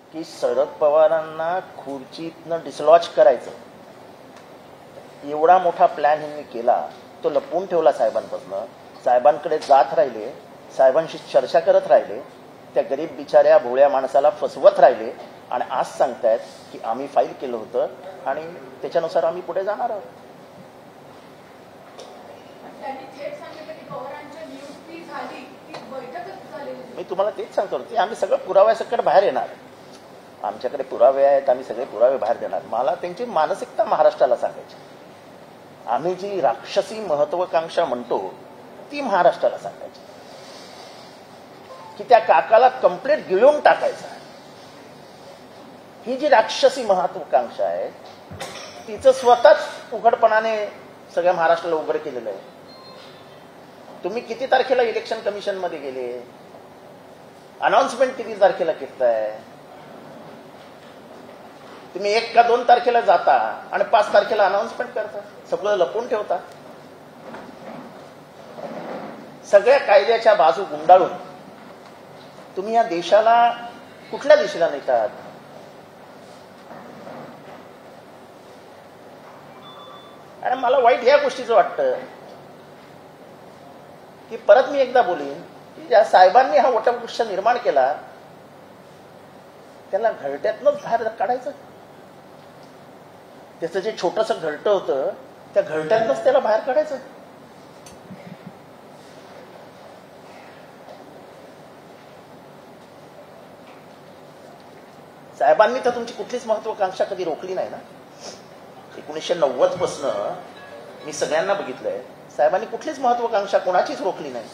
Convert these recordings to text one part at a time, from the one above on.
की शरद पवारांना खुर्चीतनं डिसलॉज करायचं एवढा मोठा प्लॅन ह्यांनी केला, तो लपवून ठेवला साहेबांपासून. साहेबांकडे जात राहिले, साहेबांशी चर्चा करत राहिले, त्या गरीब बिचाऱ्या भोळ्या माणसाला फसवत राहिले आणि आज सांगतायत की आम्ही फाईल केलं होतं आणि त्याच्यानुसार आम्ही पुढे जाणार आहोत. मी तुम्हाला तेच सांगतो की आम्ही सगळं पुराव्यासकट बाहेर येणार. आमच्याकडे पुरावे आहेत, आम्ही सगळे पुरावे बाहेर देणार. मला त्यांची मानसिकता महाराष्ट्राला सांगायची. आम्ही जी राक्षसी महत्वाकांक्षा म्हणतो ती महाराष्ट्राला सांगायची की त्या काकाला कंप्लीट गिळून टाकायचं. ही जी राक्षसी महत्वाकांक्षा आहे तिचं स्वतःच उघडपणाने सगळ्या महाराष्ट्राला उघड केलेलं आहे. तुम्ही किती तारखेला इलेक्शन कमिशन मध्ये गेले, अनाउन्समेंट किती तारखेला केलंय, तुम्ही 1 का 2 तारखेला जाता आणि 5 तारखेला अनाउन्समेंट करता, सगळं लपवून ठेवता. सगळ्या कायद्याच्या बाजू गुंडाळून तुम्ही या देशाला कुठल्या दिशेला नेतात? आणि मला वाईट या गोष्टीचं वाटतं की परत मी एकदा बोलीन की ज्या साहेबांनी हा वटवृक्ष निर्माण केला त्याला घरट्यातनंच बाहेर काढायचं. त्याचं जे छोटंसं घरटं होतं त्या घरट्यातनंच त्याला बाहेर काढायचं. साहेबांनी तर तुमची कुठलीच महत्वाकांक्षा कधी रोखली नाही ना. 1990 पासून मी सगळ्यांना बघितलंय, साहेबांनी कुठलीच महत्वाकांक्षा कोणाचीच रोखली नाही.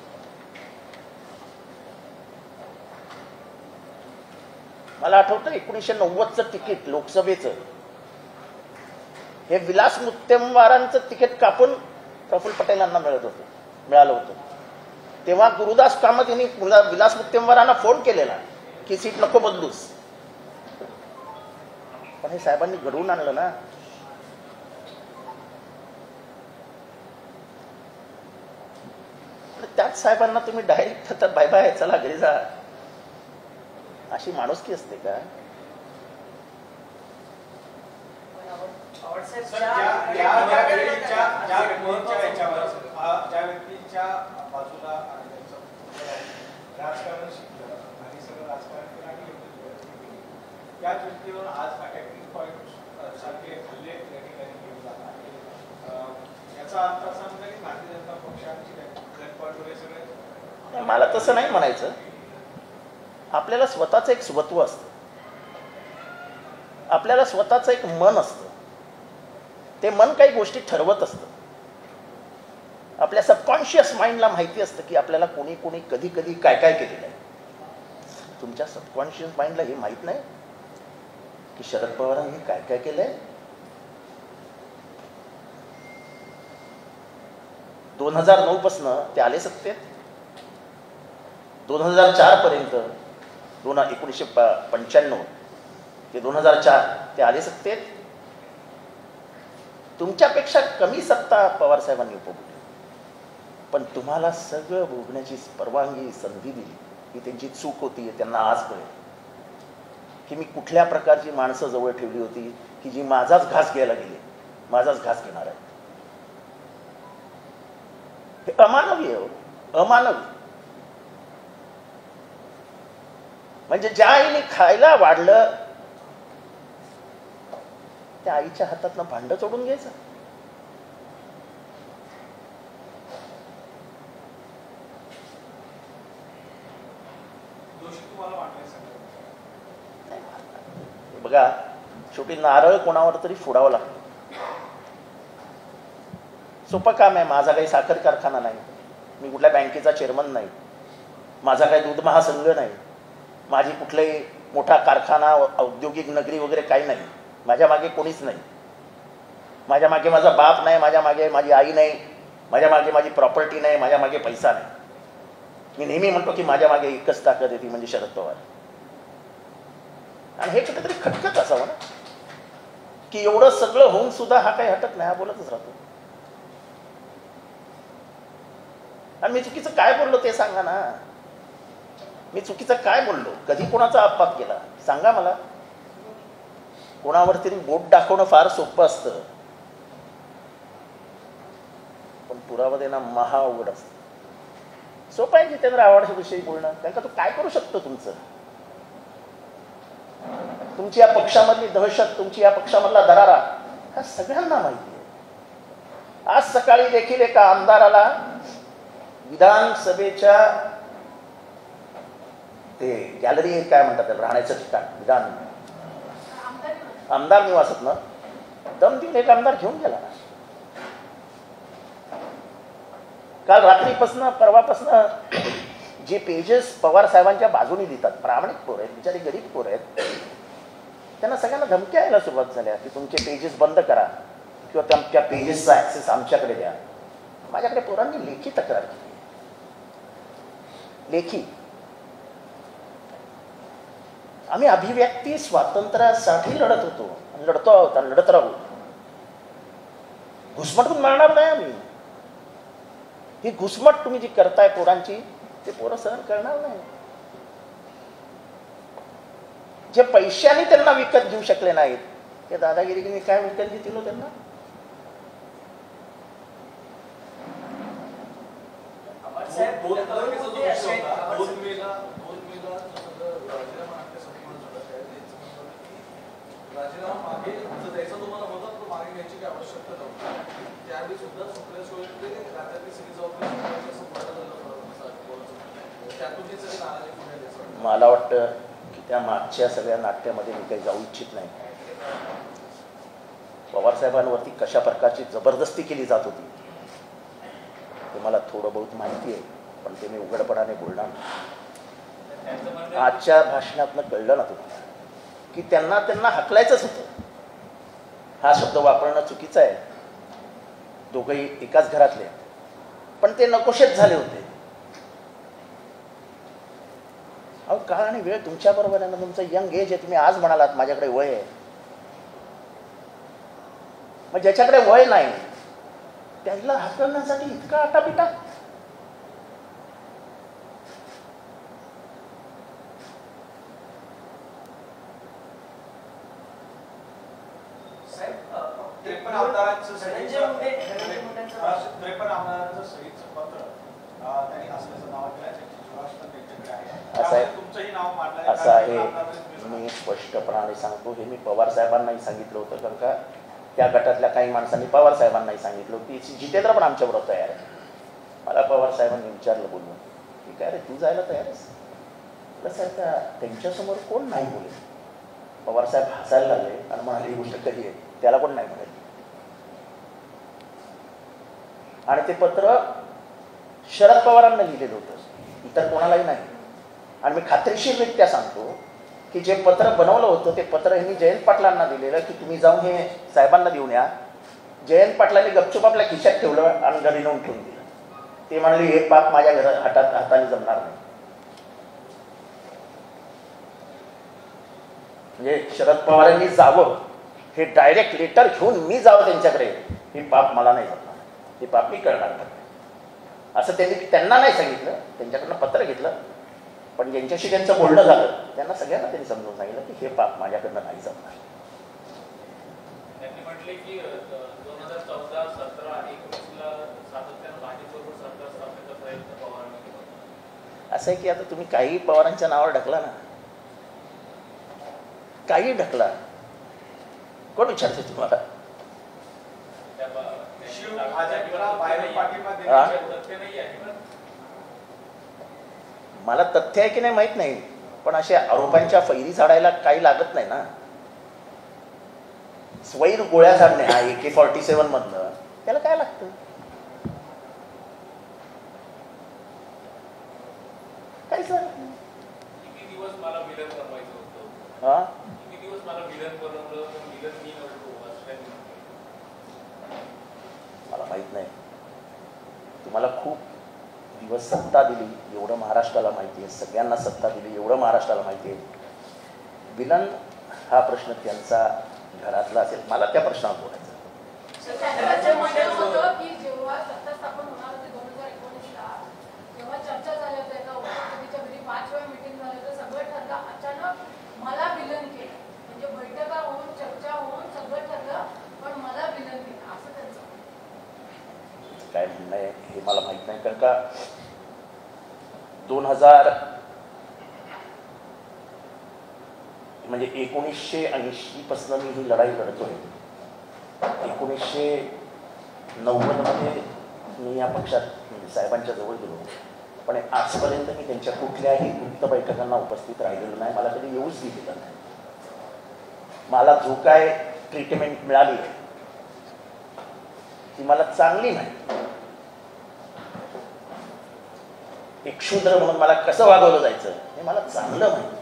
मला आठवतं 1990चं तिकीट लोकसभेचं हे विलास मुत्तेमवारांचं तिकीट कापून प्रफुल्ल पटेलांना मिळालं होतं. तेव्हा गुरुदास कामत यांनी विलास मुत्तेमवारांना फोन केलेला की सीट नको बदलूस, पण हे साहेबांनी घडवून आणलं ना. त्याच साहेबांना तुम्ही डायरेक्ट बाय बाय चला घरी जा अशी माणुसकी असते का? राजकारण शिकलं आणि सगळं राजकारण केलं आणि त्या दृष्टीवर आज अटॅकिंग पॉईंट सारखे हल्ले त्या ठिकाणी केले जातात. याचा अर्थ असा म्हणता की भारतीय जनता पक्षाची पॉईंट वगैरे सगळे. मला तसं नाही म्हणायचं. आपल्याला स्वतःचं एक स्वत्व असतं, आपल्याला स्वतःचं एक मन असतं. ते मन काही गोष्टी ठरवत असतं. आपल्या सबकॉन्शियस माइंडला माहिती असतं की आपल्याला कोणी कोणी कधी कधी काय काय केलेलं आहे. तुमच्या सबकॉन्शियस माइंडला हे माहित नाही की शरद पवारांनी काय काय केलंय. 2009 पासून ते आले सत्तेत, 2004 पर्यंत 1995 ते 2004 ते आले सत्तेत. तुमच्यापेक्षा कमी सत्ता पवार साहेबांनी उपभोगली, पण तुम्हाला सगळं भोगण्याची परवानगी संधी दिली. ही त्यांची चूक होती. त्यांना आज कळेल की मी कुठल्या प्रकारची माणसं जवळ ठेवली होती की जी माझाच घास घ्यायला गेली, माझाच घास घेणार आहे. हे अमानवी आहे, अमानवी. म्हणजे ज्या आईने खायला वाढलं त्या आईच्या हातातनं भांडं चोडून घ्यायचं. बघा, शेवटी नारळ कोणावर तरी फोडावं लागतं. सोपं काम आहे. माझा काही साखर कारखाना नाही, मी कुठल्या बँकेचा चेअरमन नाही, माझा काही दूध महासंघ नाही, माझी कुठलाही मोठा कारखाना औद्योगिक नगरी वगैरे काही नाही. माझ्या मागे कोणीच नाही. माझ्या मागे माझा बाप नाही, माझ्या मागे माझी आई नाही, माझ्या मागे माझी प्रॉपर्टी नाही, माझ्या मागे पैसा नाही. मी नेहमी म्हणतो की माझ्या मागे एकच ताकद आहे, ती म्हणजे शरद पवार. आणि हे कुठेतरी खटकत असावं ना की एवढं सगळं होऊन सुद्धा हा काही हटत नाही, हा बोलतच राहतो. आणि मी चुकीचं काय बोललो ते सांगा ना. मी चुकीचं काय बोललो, कधी कोणाचा अपवाद केला सांगा मला. कोणावर तरी बोट दाखवणं फार सोपं असतं, पण पुरावा देणं महा अवघड असतं. सोपं आहे जितेंद्र आव्हाडविषयी बोलणं, कारण का तो काय करू शकतो तुमचं. तुमची या पक्षामधली दहशत, तुमची या पक्षामधला दरारा हा सगळ्यांना माहिती आहे. आज सकाळी देखील एका आमदाराला विधानसभेच्या ते गॅलरी काय म्हणतात त्याला, राहण्याचं ठिकाण, विधान आमदार निवासात ना दम देऊन एक आमदार घेऊन गेला. काल रात्रीपासून परवापासून जे पेजेस पवार साहेबांच्या बाजूने देतात, प्रामाणिक पोर आहेत, बिचारी गरीब पोर आहेत, त्यांना सगळ्यांना धमक्या यायला सुरुवात झाल्या की तुमचे पेजेस बंद करा किंवा त्या पेजेसचा ऍक्सेस आमच्याकडे द्या. माझ्याकडे पोरांनी लेखी तक्रार केली, लेखी. आम्ही अभिव्यक्ती स्वातंत्र्यासाठी लढत होतो, लढतो आहोत आणि लढत राहू. घुसमटून मारणार नाही आम्ही. ही घुसमट तुम्ही जी करताय पोरांची, ते पोरं सहन करणार नाही. जे पैशाने त्यांना विकत घेऊ शकले नाहीत, ते दादागिरीने काय विकत घेतील त्यांना. मला वाटतं की त्या मागच्या सगळ्या नाट्यामध्ये मी काही जाऊ इच्छित नाही. पवारसाहेबांवरती कशा प्रकारची जबरदस्ती केली जात होती ते मला थोडं बहुत माहिती आहे, पण ते मी उघडपणाने बोलणार नाही. आजच्या भाषणातनं कळलं ना तुम्हाला की त्यांना हकलायचंच होतं. हा शब्द वापरणं चुकीचं आहे. दोघंही एकाच घरातले, पण ते नकोशेच झाले होते. अहो काळ आणि वेळ तुमच्या बरोबर आहे ना, तुमचं यंग एज आहे. तुम्ही आज म्हणालात माझ्याकडे वय आहे, मग ज्याच्याकडे वय नाही त्याला हाकलण्यासाठी इतका आटापिटा. आमदारांचं सहीचं पत्र त्यांनी असल्याचं नाव केलं. असं आहे, मी स्पष्टपणाने सांगतो, हे मी पवार साहेबांनाही सांगितलं होतं, कारण का त्या गटातल्या काही माणसांनी पवार साहेबांनाही सांगितलं होती. जितेंद्र पण आमच्याबरोबर तयार आहे. मला पवार साहेबांनी विचारलं बोलून की काय रे तू जायला तयार आहेस. कसं त्या त्यांच्यासमोर कोण नाही बोलेल. पवार साहेब हसायला लागले आणि म्हणाले ही गोष्ट कधी आहे, त्याला कोण नाही म्हणाले. आणि ते पत्र शरद पवारांना लिहिलेलं होतं, इतर कोणालाही नाही. आणि मी खात्रीशीररित्या सांगतो की जे पत्र बनवलं होतं ते पत्र हे मी जयंत पाटलांना दिलेलं की तुम्ही जाऊन हे साहेबांना देऊन या. जयंत पाटलांनी गपचूप आपल्या खिशात ठेवलं आणि घरी नेऊन ठेवून दिलं. ते म्हणाले हे पाप माझ्या हाताने जमणार नाही. म्हणजे शरद पवारांनी जावं, हे डायरेक्ट लेटर घेऊन मी जावं त्यांच्याकडे, हे पाप मला नाही जमणार, हे पाप मी करणार नाही असं त्यांना नाही सांगितलं. त्यांच्याकडनं पत्र घेतलं, पण ज्यांच्याशी त्यांचं बोलणं झालं त्यांना सगळ्यांना त्यांनी समजून सांगितलं की हे पाप माझ्याकडनं नाही जमणार. त्यांनी म्हटले की 2014, 17 आणि 19ला सातत्यानं भाजपबरोबर सरकार स्थापनेचा प्रयत्न पवारांनी केला. असं आहे की आता तुम्ही काही पवारांच्या नावावर ढकला ना, काही ढकला, कोण विचारते तुम्हाला. मला तथ्य आहे की नाही माहित नाही, पण अशा आरोपांच्या फैरी झाडायला काही लागत नाही ना. स्वैर गोळ्या झाडणे हा AK-47 मधलं त्याला काय लागतं. काय सर किती दिवस मला विलन बनवायचं होतं, हा किती दिवस मला विलन बनवलं, विलन मी नव्हतो मला माहित नाही. तुम्हाला खूप दिवस सत्ता दिली एवढं महाराष्ट्राला माहिती आहे, सगळ्यांना सत्ता दिली एवढं महाराष्ट्राला माहिती आहे. विलन हा प्रश्न त्यांचा घरातला असेल, मला त्या प्रश्नावर बोलायचं. जेव्हा सत्ता स्थापन होणार होती 2019ला, तेव्हा चर्चा झाल्या होत्या का उपसमितीच्या घरी 5 वेळा मीटिंग झाली, तर सगळं ठरलं. अचानक मला विलन केलं, म्हणजे बैठका होऊन चर्चा होऊन सगळं ठरलं, पण मला विलन केलं असं त्यांचं काय म्हणणं आहे हे मला माहित नाही, कारण का 2000 म्हणजे 1980 पासून मी ही लढाई लढतोय. 1990 मध्ये मी या पक्षात म्हणजे साहेबांच्या जवळ गेलो, पण आजपर्यंत मी त्यांच्या कुठल्याही गुप्त बैठकांना उपस्थित राहिलेलो नाही. मला कधी येऊच दिलेलं नाही. मला जो काय ट्रीटमेंट मिळाली ती मला चांगली नाही. एक शूद्र म्हणून मला कसं वागवलं जायचं हे मला चांगलं माहिती.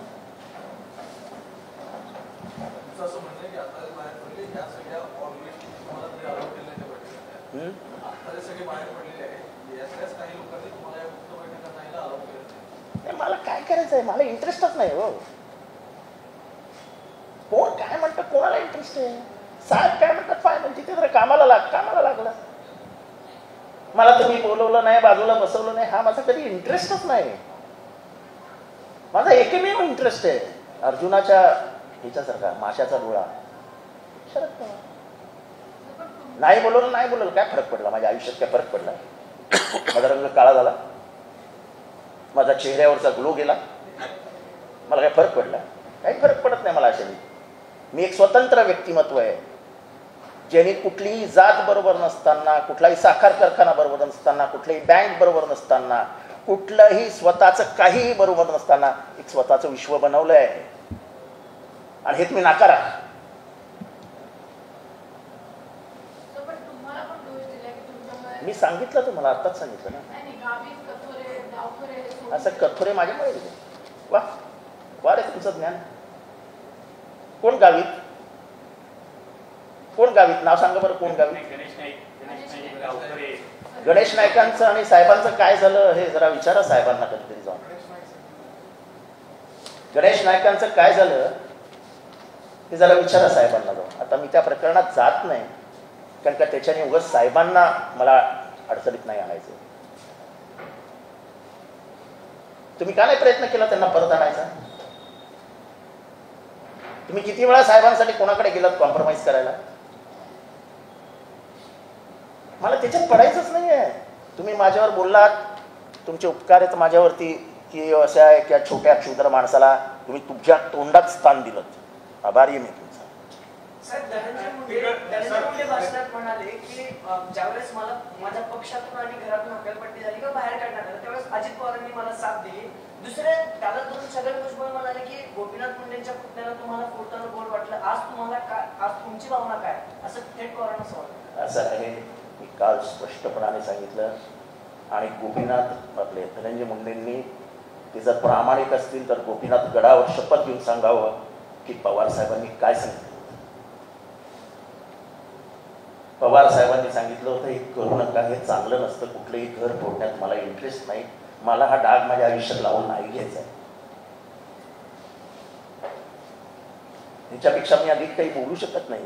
असं म्हणणं की आता बाहेर पडले या सगळ्या ऑर्गनायझेशन तुम्हाला जे आरोप केले ते बैठकीत आता सगळे बाहेर पडलेले आहे, याच्याच काही लोकांनी तुम्हाला या गुप्त बैठकांना यायला आरोप केले. मला काय करायचं आहे, मला इंटरेस्टच नाही हो. कोण काय म्हणतं, कोणाला इंटरेस्ट आहे? साहेब काय म्हणतात फायनल तिथे तर कामाला लागला. मला तुम्ही बोलवलं नाही, बाजूला बसवलं नाही, हा माझा कधी इंटरेस्टच नाही. माझा एकमेव इंटरेस्ट आहे अर्जुनाच्या ह्याच्यासारखा माशाचा डोळा शरद पवार. नाही बोलवलं काय फरक पडला माझ्या आयुष्यात? काय फरक पडला? माझा रंग काळा झाला, माझा चेहऱ्यावरचा ग्लो गेला, मला काय फरक पडला? काही फरक पडत नाही मला. अशाने मी एक स्वतंत्र व्यक्तिमत्व आहे, ज्याने कुठलीही जात बरोबर नसताना, कुठलाही साखर कारखाना बरोबर नसताना, कुठलीही बँक बरोबर नसताना, कुठलंही स्वतःचं काहीही बरोबर नसताना एक स्वतःचं विश्व बनवलं आहे. आणि हे तुम्ही नाकारा. मी सांगितलं तुम्हाला, आत्ताच सांगितलं ना. असं कथोरे माझ्यामुळे दिले. वा रे तुमचं ज्ञान. कोण गावीत नाव सांगा बरं. कोण गावीत? गणेश नाईकांचं आणि साहेबांचं काय झालं हे जरा विचारा साहेबांना कधीतरी जाऊन. गणेश नाईकांचं काय झालं हे जरा विचारा साहेबांना जाऊन. आता मी त्या प्रकरणात जात नाही, कारण का त्याच्याने उगाच साहेबांना मला अडचणीत नाही आणायचं. तुम्ही का नाही प्रयत्न केला त्यांना परत आणायचा? तुम्ही किती वेळा साहेबांसाठी कोणाकडे गेलात कॉम्प्रोमाइज करायला? मला त्याच्यात पडायचंच नाही आहे. तुम्ही माझ्यावर बोललात, तुमचे उपकार आहेत माझ्यावरती, की अशा एका छोट्या क्षुद्र माणसाला तुम्ही तुमच्या तोंडात स्थान दिलं. आभारी आहे मी तुमचा. साहेब, धनंजय मुंडे भाषणात म्हणाले की ज्यावेळेस मला माझ्या पक्षातून आणि घरातून हकालपट्टी झाली किंवा बाहेर काढण्यात आलं त्यावेळेस अजित पवारांनी मला साथ दिली. दुसरे त्याला धरून छगन भुजबळ म्हणाले की गोपीनाथ मुंडेंच्या पुतण्याला तुम्हाला फोडताना गोड वाटलं. आज तुम्हाला काय, आज तुमची भावना काय, असं थेट पवारांना सवाल. असं आहे, मी काल स्पष्टपणाने सांगितलं. आणि गोपीनाथ आपले धनंजय मुंडेंनी ते जर प्रामाणिक असतील तर गोपीनाथ गडावर शपथ घेऊन सांगावं की पवार साहेबांनी काय सांगितलं. पवार साहेबांनी सांगितलं होतं हे करू नका, हे चांगलं नसतं, कुठलंही घर फोडण्यात मला इंटरेस्ट नाही, मला हा डाग माझ्या आयुष्यात लावून नाही घ्यायचा आहे. त्याच्यापेक्षा मी अधिक काही बोलू शकत नाही.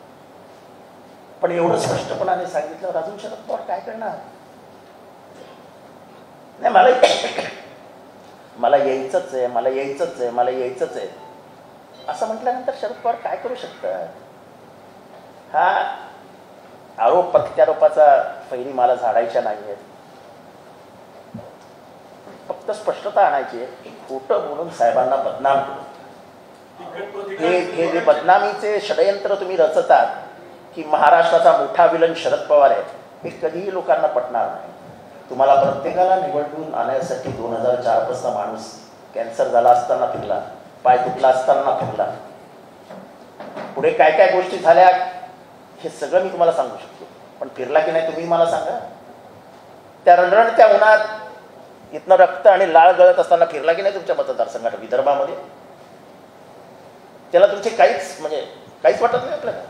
पण एवढं स्पष्टपणाने सांगितलं, अजून शरद पवार काय करणार? नाही, मला यायचंच आहे असं म्हटल्यानंतर शरद पवार काय करू शकतात? हा आरोप प्रत्यारोपाचा फैरी मला झाडायच्या नाही आहेत. फक्त स्पष्टता आणायची आहे. खोटं बोलून साहेबांना बदनाम करून हे जे बदनामीचे षडयंत्र तुम्ही रचतात की महाराष्ट्राचा मोठा विलन शरद पवार आहे, हे कधीही लोकांना पटणार नाही. तुम्हाला प्रत्येकाला निवडून आणण्यासाठी 2004 पासून माणूस कॅन्सर झाला असताना फिरला, पाय तुटला असताना फिरला, पुढे काय काय गोष्टी झाल्या हे सगळं मी तुम्हाला सांगू शकतो. पण फिरला की नाही तुम्ही मला सांगा. त्या रणरणत्या उन्हात इथनं रक्त आणि लाळ गळत असताना फिरला की नाही तुमच्या मतदारसंघात विदर्भामध्ये? त्याला तुमचे काहीच वाटत नाही आपल्याला.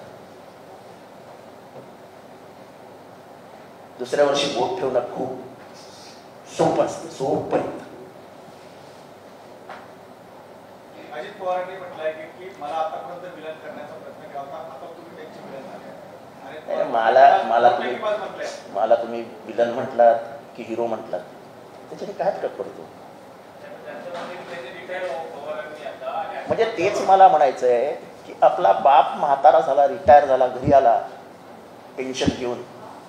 दुसऱ्या वर्षी बोट ठेवणं खूप सोपं असतं, सोपं. अजित पवारांनी म्हटलंय की मला आतापर्यंत विलन करण्याचा प्रयत्न केला होता, आता तुम्ही त्यांची विलन झाले. मला तुम्ही विलन म्हटलात की हिरो म्हटलात, त्याच्याने काय फरक पडतो? म्हणजे तेच मला म्हणायचं आहे की आपला बाप म्हातारा झाला, रिटायर झाला, घरी आला पेन्शन घेऊन,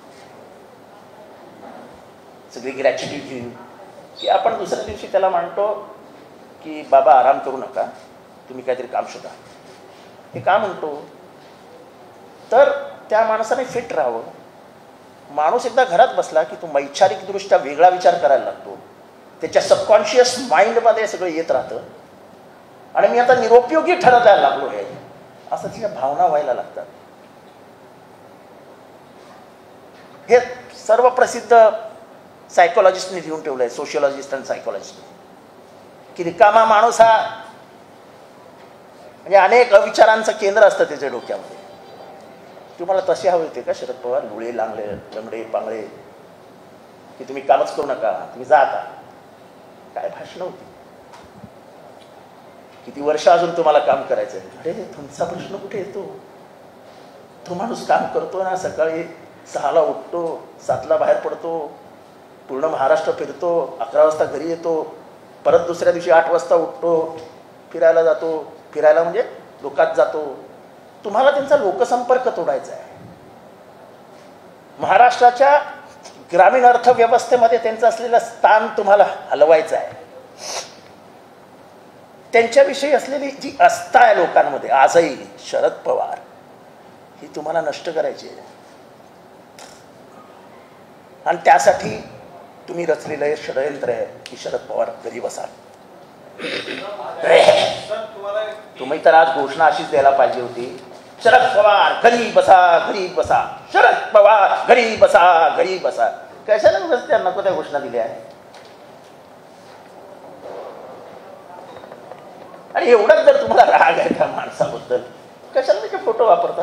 सगळी ग्रॅच्युटी घेऊन, की आपण दुसऱ्या दिवशी त्याला म्हणतो की बाबा आराम करू नका, तुम्ही काहीतरी काम शोधा. हे का म्हणतो? तर त्या माणसाने फिट राहावं. माणूस एकदा घरात बसला की तो वैचारिकदृष्ट्या वेगळा विचार करायला लागतो, त्याच्या सबकॉन्शियस माइंडमध्ये सगळं येत राहतं आणि मी आता निरुपयोगी ठरवायला लागलो आहे असं तिच्या भावना व्हायला लागतात. हे सर्व प्रसिद्ध सायकोलॉजिस्टने लिहून ठेवलं आहे, सोशिओलॉजिस्ट आणि सायकोलॉजिस्टने, की रिकामा माणूस हा म्हणजे अनेक अविचारांचं केंद्र असतं त्याच्या डोक्यामध्ये. तुम्हाला तसे हवे होते का शरद पवार? लुळे लांगले लंगडे पांगळे की तुम्ही कामच करू नका, तुम्ही जा आता. काय भाषणं होती? किती वर्ष अजून तुम्हाला काम करायचं आहे? अरे तुमचा प्रश्न कुठे येतो? तो माणूस काम करतो ना, सकाळी 6ला उठतो, 7ला बाहेर पडतो, पूर्ण महाराष्ट्र फिरतो, 11 वाजता घरी येतो, परत दुसऱ्या दिवशी 8 वाजता उठतो, फिरायला जातो. फिरायला म्हणजे लोकात जातो. तुम्हाला त्यांचा लोकसंपर्क तोडायचा आहे. महाराष्ट्राच्या ग्रामीण अर्थव्यवस्थेमध्ये त्यांचं असलेलं स्थान तुम्हाला हलवायचं आहे. त्यांच्याविषयी असलेली जी आस्था आहे लोकांमध्ये आजही शरद पवार, ही तुम्हाला नष्ट करायची आहे. आणि त्यासाठी तुम्ही रचलेलं हे षडयंत्र आहे की शरद पवार घरी बसा. तुम्ही तर आज घोषणा अशीच द्यायला पाहिजे होती, शरद पवार घरी बसा, घरी बसा, शरद पवार घरी बसा, घरी बसा. कशाला त्या नको त्या घोषणा दिल्या आहे? आणि एवढंच जर तुम्हाला राग आहे त्या माणसाबद्दल, कशाला त्याचे फोटो वापरता?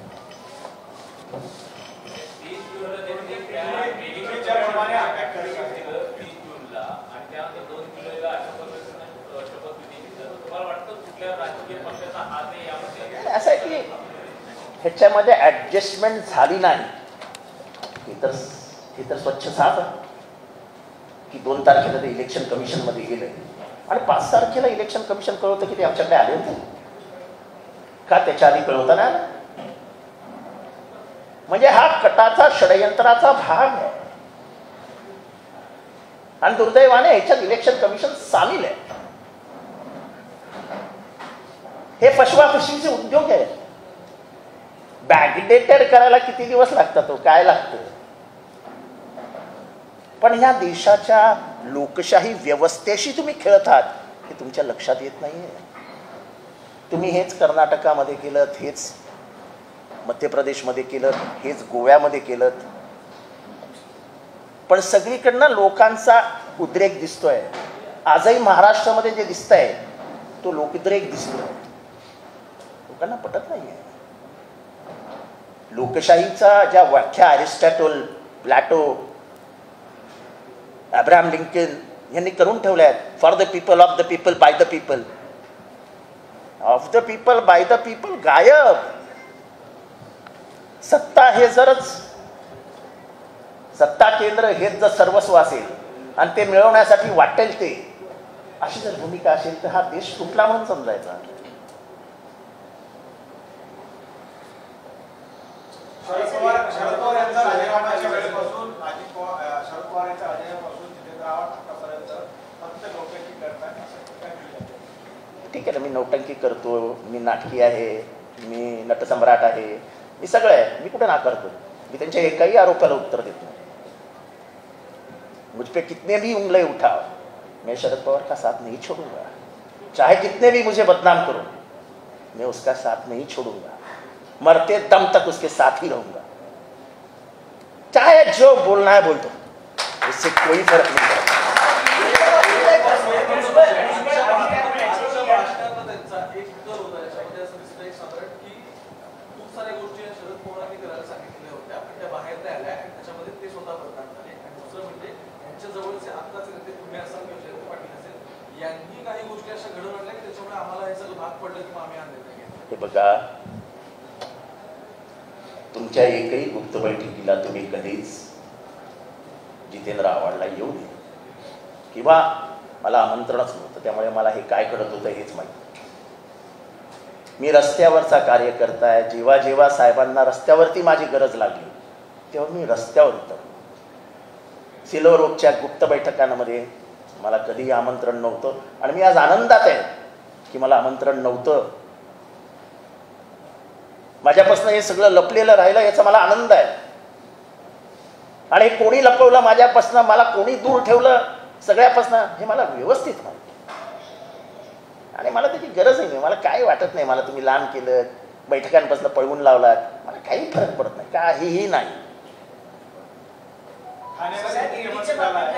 असं आहे की ह्याच्यामध्ये ऍडजस्टमेंट झाली नाही. हे तर स्वच्छ साफ आहे की 2 तारखेला ते इलेक्शन कमिशनमध्ये गेले आणि 5 तारखेला इलेक्शन कमिशन कळवतं की ते आमच्याकडे आले होते का? त्याच्या आधी कळवता नाही आलं. म्हणजे हा कटाचा षडयंत्राचा भाग आहे. आणि दुर्दैवाने ह्याच्यात इलेक्शन कमिशन सामील आहे. हे फसवाफसवीचे उद्योग आहे. बॅकडेटेड करायला किती दिवस लागतात? काय लागतं? पण ह्या देशाच्या लोकशाही व्यवस्थेशी तुम्ही खेळत आहात हे तुमच्या लक्षात येत नाहीये. तुम्ही हेच कर्नाटकामध्ये केलं, हेच मध्य प्रदेशमध्ये केलं, हेच गोव्यामध्ये केलं. पण सगळीकडनं लोकांचा उद्रेक दिसतोय. आजही महाराष्ट्रामध्ये जे दिसतंय तो लोकोद्रेक दिसतोय. लोकांना पटत नाहीये. लोकशाहीचा ज्या व्याख्या अरिस्टॉटल, प्लॅटो, अब्राहम लिंकन यांनी करून ठेवल्या आहेत, for the people, of the people, by the people. Of the people, by the people गायब. सत्ता हे जरच सत्ता केंद्र हेच जर सर्वस्व असेल आणि ते मिळवण्यासाठी वाटेल ते, अशी जर भूमिका असेल तर हा देश तुटला म्हणून समजायचा. शरद पवार यांचा राजीनाम्याच्या वेळेपासून शरद पवार यांच्या राजीनाम्यापासून जितेंद्र आव्हाड आतापर्यंत फक्त नौटंकी करतात असं काय केलं? ठीक आहे ना, मी नौटंकी करतो, मी नाटकी आहे, मी नटसम्राट आहे, मी सगळं आहे. मी कुठे नाकारतो? मी त्यांच्या एकाही आरोपाला उत्तर देत नाही. मुझ पे कितने भी उंगले उठाओ, मैं शरद पवार का साथ नहीं छोड़ूंगा. चाहे कितने भी मुझे बदनाम करो, मैं उसका साथ नहीं छोड़ूंगा. मरते दम तक उसके साथ ही रहूंगा. चाहे जो बोलना है बोल दो, इससे कोई फर्क नहीं पड़ता. हे बघा, तुमच्या एकही गुप्त बैठकीला तुम्ही कधीच जितेंद्र आव्हाडला येऊ नये किंवा मला आमंत्रणच नव्हतं, त्यामुळे मला हे काय घडत होतं हेच माहिती. मी रस्त्यावरचा कार्यकर्ता आहे. जेव्हा जेव्हा साहेबांना रस्त्यावरती माझी गरज लागली तेव्हा मी रस्त्यावर उतरलो. सिल्वर ओकच्या गुप्त बैठकांमध्ये मला कधीही आमंत्रण नव्हतं आणि मी आज आनंदात आहे की मला आमंत्रण नव्हतं. माझ्यापासून हे सगळं लपलेलं राहिलं याचा मला आनंद आहे. आणि कोणी लपवलं माझ्यापासून, मला कोणी दूर ठेवलं सगळ्यापासून, हे मला व्यवस्थित माहिती आणि मला त्याची गरजही नाही. मला काही वाटत नाही मला तुम्ही लांब केलं, बैठकांपासून पळवून लावलात, मला काही फरक पडत नाही, काहीही नाही. ठाण्यामध्ये मुख्यमंत्री झाला आहे.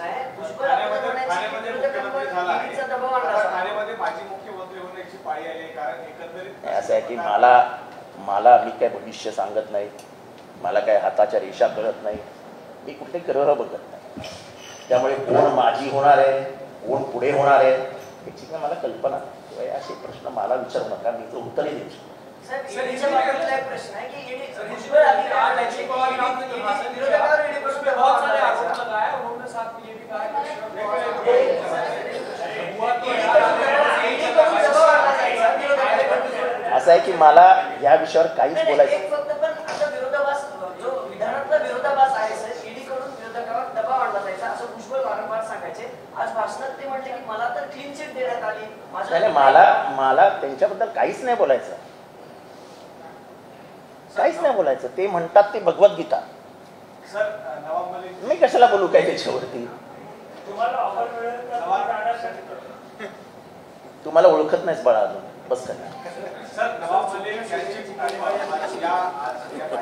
ठाण्यामध्ये माजी मुख्यमंत्री होण्याची पाळी आली. कारण एकंदरीत असं आहे की मला मी काय भविष्य सांगत नाही, मला काय हाताच्या रेषा कळत नाही, मी कुठले ग्रह बघत नाही. त्यामुळे कोण माझी होणार आहे, कोण पुढे होणार आहे याची काय मला कल्पना नाही. किंवा असे प्रश्न मला विचारू नका, मी तर उत्तरही देऊ शकतो. प्रश्न आहे की भुजबळ अधिकारी विरोधकावर ईडी करून बहुत सारे आरोप लगाए उन्होंने साथ में ये भी कहा असं आहे की मला या विषयावर काहीच बोलायचं. फक्त पण आता विरोधाभास जो विधानातला विरोधाभास आहे सर, ईडी कडून विरोधकावर दबाव आणला जायचा असं भुजबळ वारंवार सांगायचे. आज भाषणात ते म्हटले की मला तर क्लीन चिट देण्यात आली. नाही, मला त्यांच्याबद्दल काहीच नाही बोलायचं, काहीच नाही बोलायचं. ते म्हणतात ते भगवद्गीता. सर नवाब मलिक मी कशाला बोलू काय त्याच्यावरती? तुम्हाला ओळखत नाहीच बाळा अजून, बस करा. सर नवाब मलिक यांची या आज या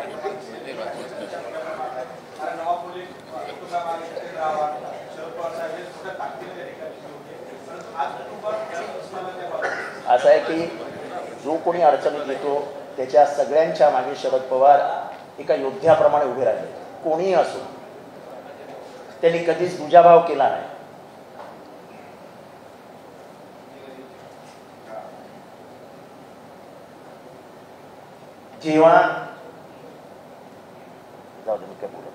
कारण नवाब मलिक शरद पवार साहेब हे मोठ्या ताकदीने त्या ठिकाणी होते. परंतु आज कुटुंबात असं आहे की जो कोणी अडचणीत येतो त्याच्या सगळ्यांच्या मागे शरद पवार एका योद्ध्याप्रमाणे उभे राहिले. कोणीही असो, त्यांनी कधीच दुजाभाव केला नाही. जेव्हा जाऊ दे, मी काय बोलत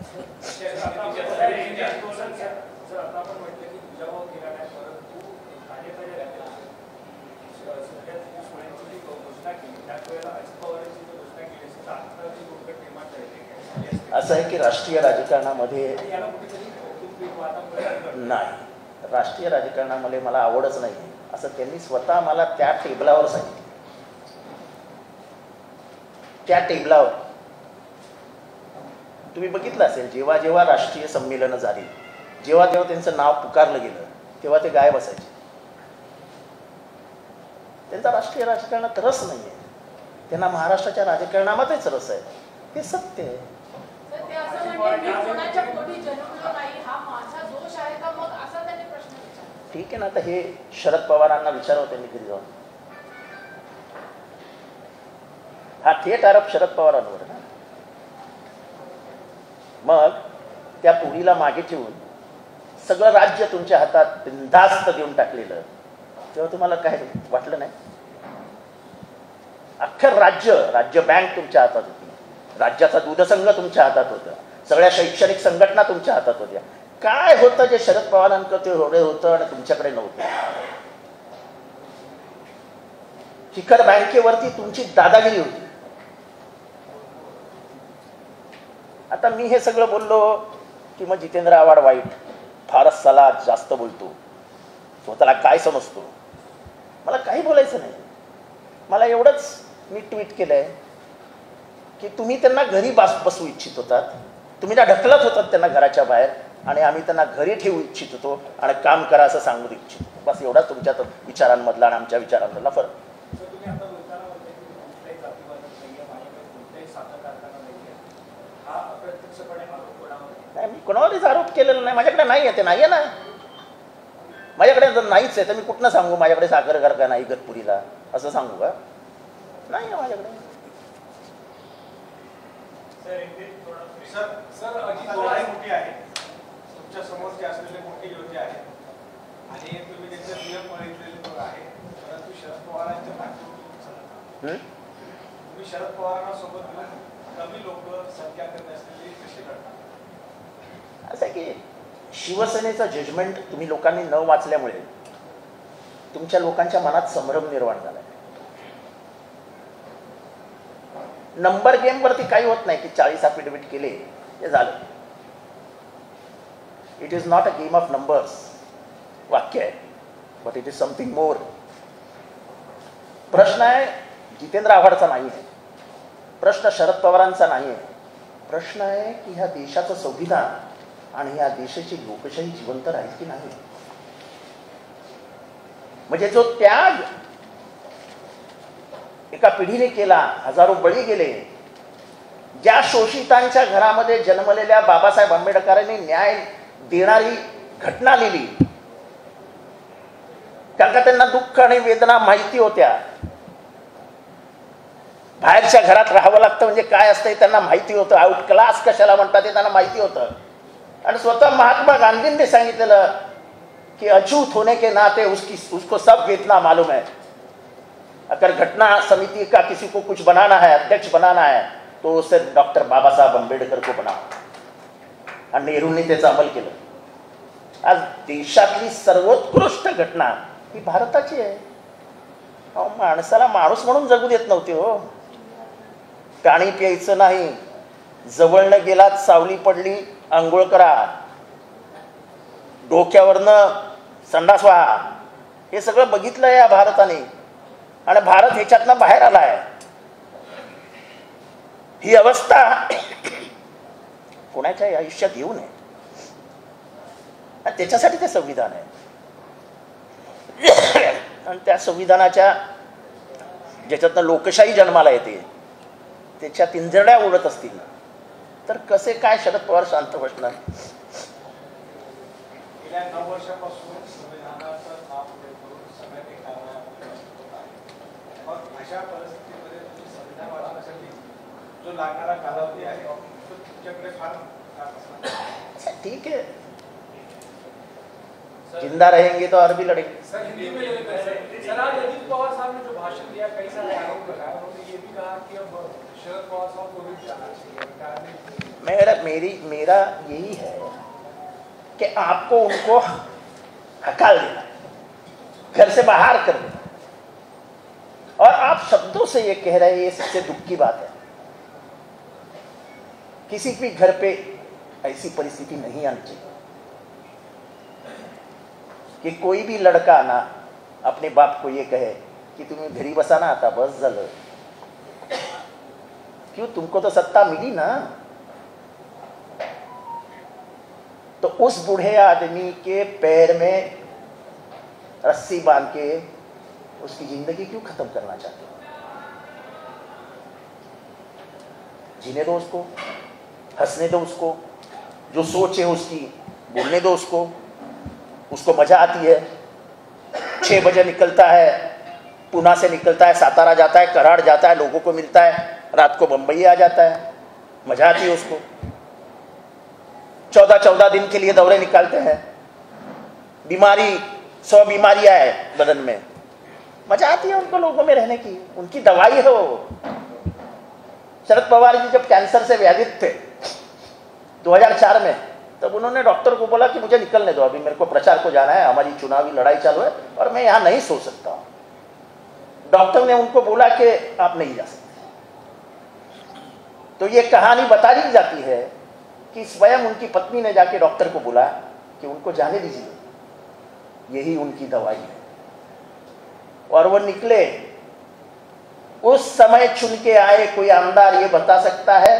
असं आहे की राष्ट्रीय राजकारणामध्ये नाही, राष्ट्रीय राजकारणामध्ये मला आवडच नाही असं त्यांनी स्वतः मला त्या टेबलावर सांगितलं. त्या टेबलावर तुम्ही बघितलं असेल, जेव्हा जेव्हा राष्ट्रीय संमेलनं झाली, जेव्हा जेव्हा त्यांचं नाव पुकारलं गेलं तेव्हा ते गायब असायचे. त्यांचा राष्ट्रीय राजकारणात रस नाही आहे, त्यांना महाराष्ट्राच्या राजकारणामध्येच रस आहे. हे सत्य आहे. ते असं म्हणते मी कोणाच्या पोटी जन्मलो नाही, हा माझा दोष आहे का मग, असा त्यांनी प्रश्न विचारला. ठीक आहे ना, आता हे शरद पवारांना विचारावं त्यांनी घरी जाऊन. हा थेट आरोप शरद पवारांवर ना. मग त्या पोरीला मागे ठेवून सगळं राज्य तुमच्या हातात बिनधास्त देऊन टाकलेलं, तेव्हा तुम्हाला काय वाटलं नाही? अख्खं राज्य बँक तुमच्या हातात होती, राज्याचा दूधसंघ तुमच्या हातात होता, सगळ्या शैक्षणिक संघटना तुमच्या हातात होत्या. काय होतं जे शरद पवारांकडे एवढे होतं आणि तुमच्याकडे नव्हतं? शिखर बँकेवरती तुमची दादागिरी होती. आता मी हे सगळं बोललो की मग जितेंद्र आव्हाड वाईट, फारच सला जास्त बोलतो, स्वतःला काय समजतो. मला काही बोलायचं नाही. मला एवढंच मी ट्विट केलंय की तुम्ही त्यांना घरी बसवू इच्छित होतात, तुम्ही त्या ढकलत होतात त्यांना घराच्या बाहेर, आणि आम्ही त्यांना घरी ठेवू इच्छित होतो आणि काम करा असं सांगू इच्छित होतो. बस एवढाच तुमच्या विचारांमधला आणि आमच्या विचारांमधला फरक. नाही, मी कोणावरच आरोप केलेला नाही. माझ्याकडे नाही आहे, ते नाही आहे ना. माझ्याकडे जर नाहीच आहे तर मी कुठनं सांगू माझ्याकडे साखर कारखाना इगतपुरीला, असं सांगू का? नाही आहे माझ्याकडे. सर लढाई मोठी आहे, तुमच्या समोरचे असलेले मोठे योद्धे आहेत आणि तुम्ही त्यांचे नियम बघितलेले लोक आहे. परंतु शरद पवारांच्या पाठीवर तुम्ही शरद पवारांना सोबत घेऊन कमी लोक संख्या करत असलेली कशी करता? असं आहे की शिवसेनेचं जजमेंट तुम्ही लोकांनी न वाचल्यामुळे तुमच्या लोकांच्या मनात संभ्रम निर्माण झाला आहे. नंबर गेमवरती काही होत नाही की 40 अफिडेव्हिट केले हे झालं. It is not a game of numbers. वाक्य आहे, but it is something more. प्रश्न आहे जितेंद्र आव्हाडचा नाही आहे, प्रश्न शरद पवारांचा नाही आहे. प्रश्न आहे की ह्या देशाचं संविधान आणि ह्या देशाची लोकशाही जिवंत राहील की नाही. म्हणजे जो त्याग एका पिढीने केला, हजारो बळी गेले, ज्या शोषितांच्या घरामध्ये जन्मलेल्या बाबासाहेब आंबेडकरांनी न्याय देणारी घटना लिहिली, कारण का त्यांना दुःख आणि वेदना माहिती होत्या. बाहेरच्या घरात राहावं लागतं म्हणजे काय असतं त्यांना माहिती होतं. आउट क्लास कशाला म्हणतात ते त्यांना माहिती होतं. आणि स्वतः महात्मा गांधींनी सांगितलेलं कि अछूत होने के नाते उसको सब वेदना मालूम है. अगर घटना समिति का किसी को कुछ बनाना है, अध्यक्ष बनाना है, तो उसे डॉक्टर बाबासाहेब आंबेडकर को बनाओ. आणि नेहरूंनी त्याचा अंमल केलं. आज देशातली सर्वोत्कृष्ट घटना ही भारताची आहे. माणसाला माणूस म्हणून जगू देत नव्हते हो. पाणी प्यायचं नाही, जवळनं गेलात सावली पडली आंघोळ करा, डोक्यावरनं संडास व्हा, हे सगळं बघितलं या भारताने. आणि भारत ह्याच्यातनं बाहेर आलाय. ही अवस्था कोणाच्या आयुष्यात येऊ नये, आणि त्याच्यासाठी ते संविधान आहे. आणि त्या संविधानाच्या ज्याच्यातनं लोकशाही जन्माला येते त्याच्या पिंजरड्या उडत असतील तर कसे काय शरद पवार शांत बसणार. गेल्या 9 वर्षापासून संविधानाचं नाव पुढे करून सगळ्या काही कारवाया होत आहेत. मग अशा परिस्थितीमध्ये तुम्ही संविधान वाचण्यासाठी जो लागणारा कालावधी आहे तो तुमच्याकडे फार असणार. ठीक है, जिंदा रहेंगे तो और भी लड़ेंगे. सर हिंदी में ले लेते हैं. सर आज अजित पवार साहब ने जो भाषण दिया कई सारे आरोप लगाए. उन्होंने ये भी कहा कि अब शरद पवार साहब को भी जाना चाहिए. मेरा यही है कि आपको उनको हकाल देना, घर से बाहर कर देना. और आप शब्दों से ये कह रहे हैं, ये सबसे दुख की बात है. किसी भी घर पे ऐसी परिस्थिति नहीं आनी चाहिए कि कोई भी लड़का ना अपने बाप को ये कहे कि तुम्हें घरी बसाना आता, बस झालं. क्यों, तुमको तो सत्ता मिली ना. तो उस बूढ़े आदमी के पैर में रस्सी बांध के उसकी जिंदगी क्यों खत्म करना चाहते हो. जीने दो उसको, हंसने दो उसको, जो सोच है उसकी बोलने दो उसको मजा आती है. 6 बजे निकलता है, पूना से निकलता है, सातारा जाता है, कराड़ जाता है, लोगों को मिलता है, रात को बंबई आ जाता है, मजा आती है उसको. 14 दिन के लिए दौरे निकालते हैं, बीमारी 100 बीमारियां है बदन में, मजा आती है उनको लोगों में रहने की. उनकी दवाई है वो. शरद पवार जी जब कैंसर से व्याधित थे 2004 में, तब उन्होंने डॉक्टर को बोला कि मुझे निकलने दो, अभी मेरे को प्रचार को जाना है, हमारी चुनावी लड़ाई चालू है और मैं यहाँ नहीं सो सकता हूँ. डॉक्टर ने उनको बोला कि आप नहीं जा सकते. तो ये कहानी बता दी जाती है कि स्वयं उनकी पत्नी ने जाके डॉक्टर को बोला कि उनको जाने दीजिए, यही उनकी दवाई है. और वो निकले. उस समय चुन के आए कोई आमदार ये बता सकता है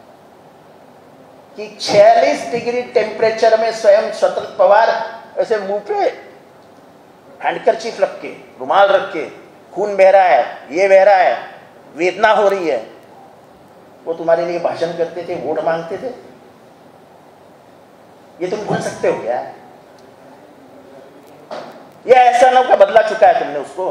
कि 46 डिग्री टेम्परेचर में स्वयं शरद पवार ऐसे मुंह पे हैंडकरचीफ रख के, रुमाल रख के, खून बह रहा है, ये बह रहा है, वेदना हो रही है, वो तुम्हारे लिए भाषण करते थे, वोट मांगते थे. ये तुम भूल सकते हो क्या? ये ऐसा ना का बदला चुका है तुमने उसको.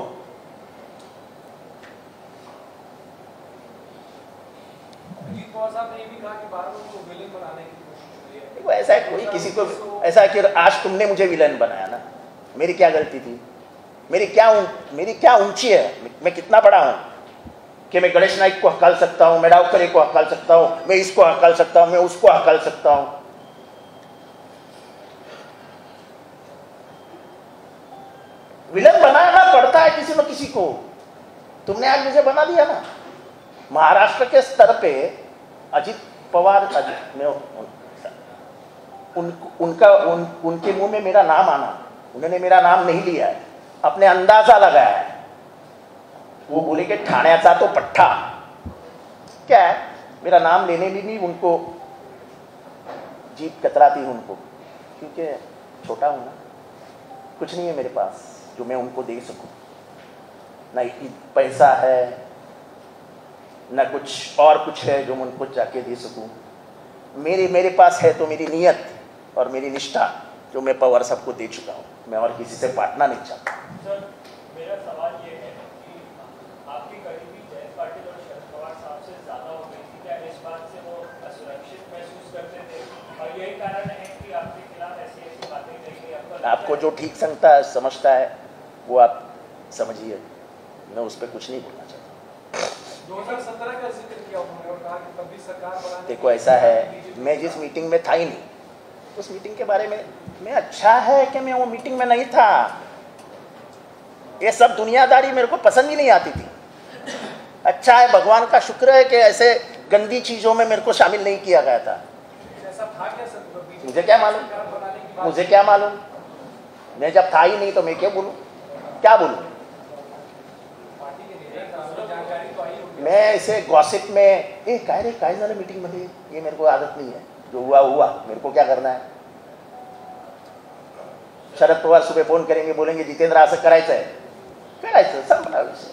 अजित पवार साहब ने ये भी कहा कि बार बार उनको विलेन बनाने की कोशिश हो रही है. देखो ऐसा है, कोई किसी को ऐसा है कि आज तुमने मुझे विलन बनाया ना, मेरी क्या गलती थी? मेरी क्या ऊंची है? मैं कितना बड़ा हूं कि मैं गणेश नाइक को हकाल सकता हूं, मैं डावकरे को हकाल सकता हूं, मैं इसको हकाल सकता हूं, मैं उसको हकाल सकता हूं. विलन बनाना पड़ता है किसी न किसी को. तुमने आज मुझे बना दिया ना. महाराष्ट्र के स्तर पे अजित पवार उनके मुंह में मेरा नाम आना, उन्होंने मेरा नाम नहीं लिया है, अपने अंदाजा लगाया है। वो बोले कि ठाण्याचा तो पट्टा क्या है, मेरा नाम लेने में भी उनको जीभ कतराती है उनको, क्योंकि छोटा हूं ना, कुछ नहीं है मेरे पास जो मैं उनको दे सकूं, ना पैसा है ना कुछ और कुछ है जो मैं उनको जाके दे सकूं। मेरे पास है तो मेरी नीयत और मेरी निष्ठा जो मैं पवार सबको दे चुका हूं, मैं और किसी से बांटना नहीं चाहता। सर, मेरा सवाल ये है कि आपकी करीबी जयंत पाटिल और शरद पवार साहब से ज्यादा हो गई थी, क्या इस बात से वो असुरक्षित महसूस करते थे और यही कारण है कि आपके खिलाफ ऐसी ऐसी बातें कही गई? आपको जो ठीक समझता है वो आप समझिए, मैं उस पर कुछ नहीं बोलना चाहता। 2017 का जिक्र किया उन्होंने और कहा कि तब भी सरकार बनाने देखो ऐसा है, मैं जिस मीटिंग में था ही नहीं, उस मीटिंग के बारे में मैं अच्छा है कि मैं वो मीटिंग में नहीं था। ये सब दुनियादारी मेरे को पसंद ही नहीं आती थी। अच्छा है, भगवान का शुक्र है कि ऐसे गंदी चीजों में मेरे को शामिल नहीं किया गया था। ऐसा था क्या सर? मुझे क्या मालूम, मुझे क्या मालूम, मैं जब था ही नहीं तो मैं क्या बोलूं, क्या बोलूं? मैं ऐसे गॉसिप में काय झालं मीटिंग मध्ये, ये मेरे को आदत नहीं है। जो हुआ हुआ, मेरे को क्या करना है? शरद पवार सुबह फोन करेंगे, बोलेंगे जितेंद्र असं करायचं आहे, करायचं, संपला विषय।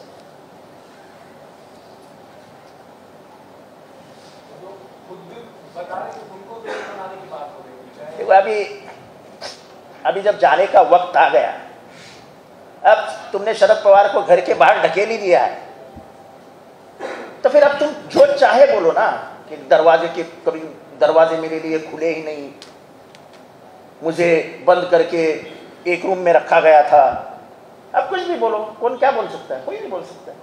देखो अभी जब जाने का वक्त आ गया, अब तुमने शरद पवार को घर के बाहर ढकेल ही दिया है, तो फिर अब तुम जो चाहे बोलो ना कि कभी दरवाजे मेरे लिए खुले ही नहीं, मुझे बंद करके एक रूम में रखा गया था। अब कुछ भी बोलो, कौन क्या बोल सकता है? कोई नहीं बोल सकता है।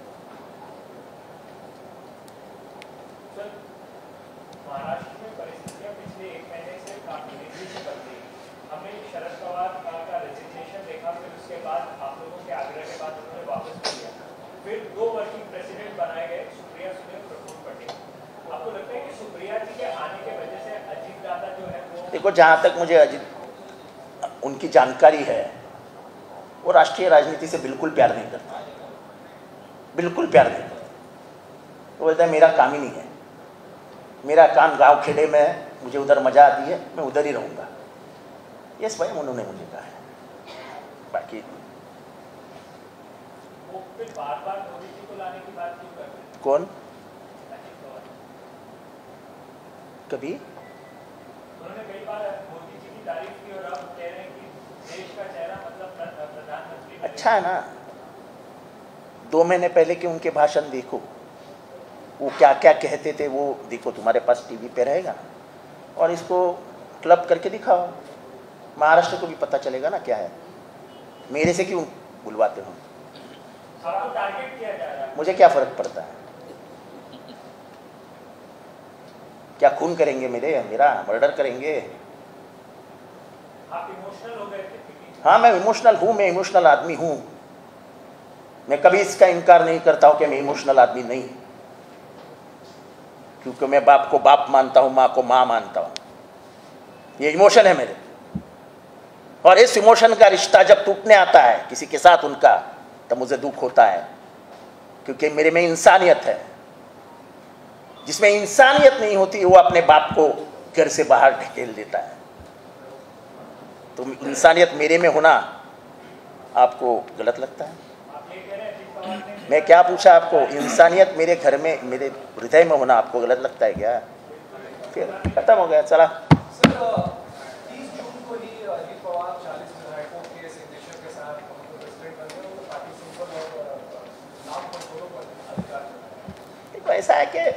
महाराष्ट्र में परिस्थितियां पिछले 1 महीने से काफी तेजी से बदल रही। हमने शरद पवार का रेजिग्नेशन देखा, फिर उसके बाद आप लोगों के आग्रह के बाद उन्होंने वापस लिया, फिर 2 वर्किंग प्रेसिडेंट बनाए गए, सुप्रिया सुले और प्रफुल्ल पटेल। आपको लगता है कि सुप्रिया जी के आने के वजह से अजीत दादा जो है वो, देखो जहां तक मुझे उनकी जानकारी है, वो राष्ट्रीय राजनीति से बिल्कुल प्यार नहीं करता, बिल्कुल प्यार नहीं करता। वो बोलता है मेरा काम ही नहीं है, मेरा काम गांव खेड़े में है, मुझे उधर मजा आती है, मैं उधर ही रहूंगा। ये स्वयं उन्होंने मुझे कहा है। बाकी वो फिर बार-बार मोदी जी को लाने की बात क्यों कर रहे हैं? कौन? अजीत पवार कभी उन्होंने कई बार मोदी जी की तारीफ की और अब कह रहे हैं कि देश का चेहरा मतलब प्रधानमंत्री। अच्छा है ना, 2 महीने पहले के उनके भाषण देखो, वो क्या क्या कहते थे वो देखो, तुम्हारे पास टीवी पे रहेगा, और इसको क्लब करके दिखाओ, महाराष्ट्र को भी पता चलेगा ना क्या है। मेरे से क्यों बुलवाते हो? आपको टारगेट किया जा रहा है। मुझे क्या फर्क पड़ता है? क्या खून करेंगे मेरा मर्डर करेंगे? आप इमोशनल हो गए थे? हाँ, मैं इमोशनल हूँ, मैं इमोशनल आदमी हूँ। मैं कभी इसका इनकार नहीं करता हूँ कि मैं इमोशनल आदमी नहीं, क्योंकि मैं बाप को बाप मानता हूँ, माँ को माँ मानता हूँ। ये इमोशन है मेरे, और इस इमोशन का रिश्ता जब टूटने आता है किसी के साथ उनका, तब मुझे दुख होता है, क्योंकि मेरे में इंसानियत है। जिसमें इंसानियत नहीं होती वो अपने बाप को घर से बाहर ढकेल देता है। तो इंसानियत मेरे में होना आपको गलत लगता है? मैं क्या पूछा आपको? इंसानियत मेरे घर में, मेरे हृदय में होना आपको गलत लगता है क्या? फिर खत्म हो गया, चला। सर 30 जून को ही अजीत पवार 40 विधायकों के सिग्नेचर के साथ प्रेसिडेंट बन गए, उनको पार्टी सिंबल और नाम पर दोनों पर अधिकार मिला। देखो ऐसा है कि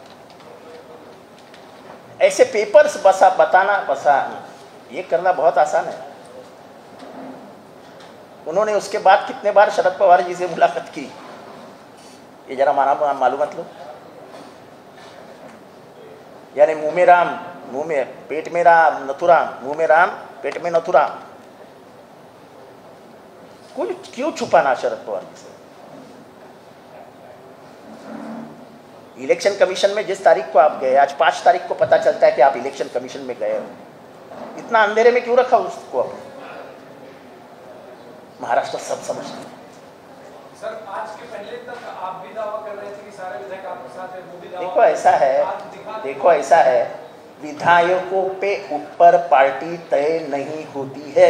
ऐसे पेपर्स बताना ये करना बहुत आसान है। उन्होंने उसके बाद कितने बार शरद पवार जी से मुलाकात की, ये जरा मालूमात लो। यानी मुंह में राम, पेट में राम, नथुराम, मुंह में राम, पेट में नथुराम। क्यों छुपाना शरद पवार जी से? इलेक्शन कमीशन में जिस तारीख को आप गए, आज 5 तारीख को पता चलता है कि आप इलेक्शन कमीशन में गए हो, इतना अंधेरे में क्यों रखा उसको आपने? महाराष्ट्र सब समझता है। सर, आज के पहले तक आप भी दावा कर रहे थे कि सारे विधायक आपके साथ हैं, वो भी दावा देखो ऐसा है, देखो ऐसा है, विधायकों पे ऊपर पार्टी तय नहीं होती है।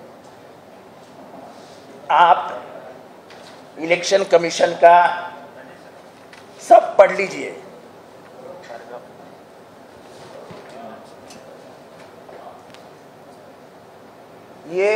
आप इलेक्शन कमीशन का सब पढ़ लीजिए। ये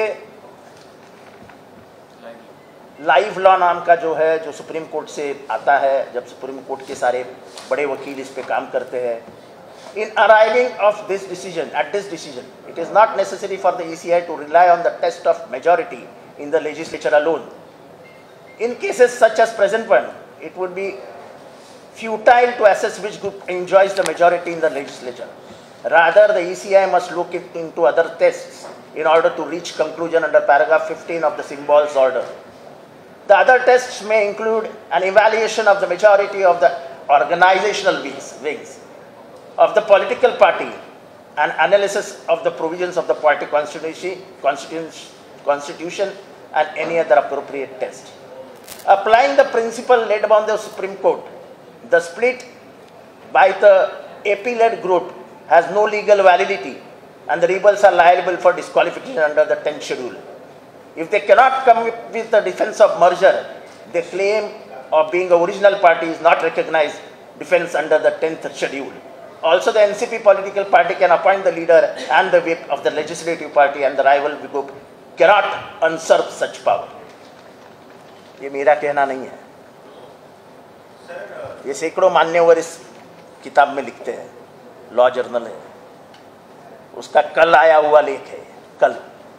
लाइव लॉ नाम का जो है, जो सुप्रीम कोर्ट से आता है, जब सुप्रीम कोर्ट के सारे बड़े वकील इस पे काम करते हैं, in arriving of this decision, at this decision, it is not necessary for the ECI to rely on the test of majority in the legislature alone. In cases such as present one, it would be futile to assess which group enjoys the majority in the legislature. Rather, the ECI must look into other tests in order to reach conclusion under paragraph 15 of the Symbols Order. The other tests may include an evaluation of the majority of the organizational wings of the political party, an analysis of the provisions of the party constitution, and any other appropriate test. Applying the principle laid down the Supreme Court, the split by the AP-led group has no legal validity, and the rebels are liable for disqualification under the 10th schedule. If they cannot come with the defense of merger, the claim of being an original party is not recognized defense under the 10th schedule. Also, the NCP political party can appoint the leader and the whip of the legislative party, and the rival group cannot usurp such power. ये मेरा कहना नहीं है, ये सैकड़ों मान्यवर इस किताब में लिखते हैं, लॉ जर्नल है, उसका कल आया हुआ लेख है, कल।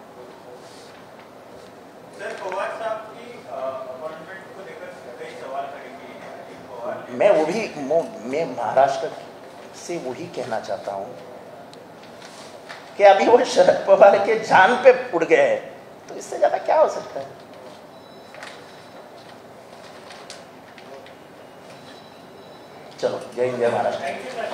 सर, पवार साहब की अपॉइंटमेंट को लेकर कई सवाल करेंगे। मैं महाराष्ट्र से वही कहना चाहता हूं कि अभी वो शरद पवार के जान पे उड़ गए हैं, तो इससे ज्यादा क्या हो सकता है? चलो, जय हिंद, जय महाराष्ट्र।